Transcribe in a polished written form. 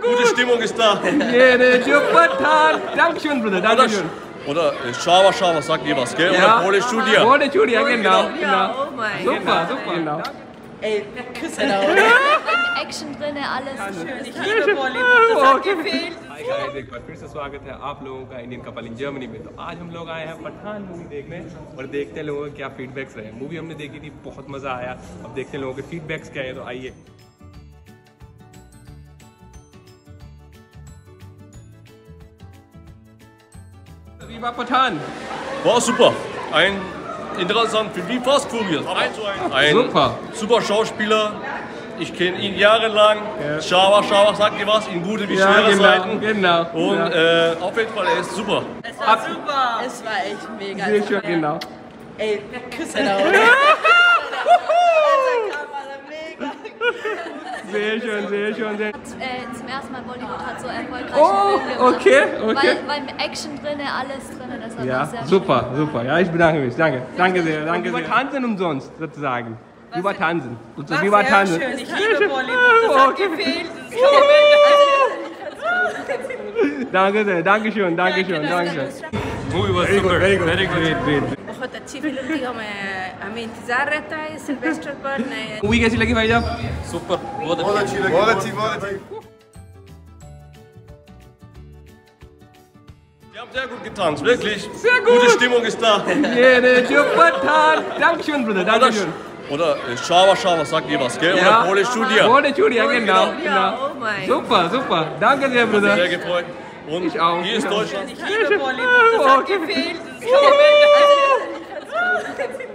Gute Stimmung ist da. Pathaan. Dankeschön, Bruder, Dankeschön. Oder Schauer, sagt ihr was, gell? Ja. Oder Polish Studio. Polish Studio, genau. Oh mein Gott. Super, genau. Ey, Küsse da. Action drin, alles. Ich liebe Bollywood, das hat gefehlt. Hi guys, एक बार फिर से स्वागत है आप लोगों का Indian couple in Germany में। तो आज हम लोग आए हैं पठान मूवी देखने और देखते हैं लोगों के क्या फीडबैक्स रहे। मूवी हमने देखी थी, बहुत मजा आया। अब देखते हैं लोगों के फीडबैक्स क्या है, तो आइए। Wie war Pathaan? War super. Ein interessanter Film, wie Fast Furious. Ein super Schauspieler. Ich kenne ihn jahrelang. Ja. Schauer, sagt ihr was? In gute wie schwere Zeiten. Genau. Und auf jeden Fall, er ist super. Es war super. Es war echt mega. Sehr schön, genau. Ey, Küsse da. Sehr schön, sehr schön. Zum ersten Mal Bollywood hat so erfolgreich Film gemacht. Okay. Weil Action drin, alles drin, das war Ja, sehr super. Ja, ich bedanke mich. Danke sehr. Wie war Tanzen umsonst, sozusagen? Wie war Tanzen? Wie war Tanzen? Schön, ich liebe Bollywood, das hat gefehlt. Danke sehr, Dankeschön. Movie was super. Very good. बहुत अच्छी फिल्म थी। हमें इंतजार रहता है सिल्वेस्टर पर। मूवी कैसी लगी भाई साहब? Super. बहुत अच्छी लगी। Die haben sehr gut getanzt, wirklich. Sehr gut. Gute Stimmung ist da. Pathaan. Dankeschön, Bruder, Dankeschön. Oder Schauer, sagt ihr was, gell? Oder Polish Studio. Polish Studio, genau. Oh mein Gott. Super. Danke sehr, Bruder. Sehr gefreut. Und Ich auch. hier ist Deutschland. Ich liebe Bollywood, das hat gefehlt.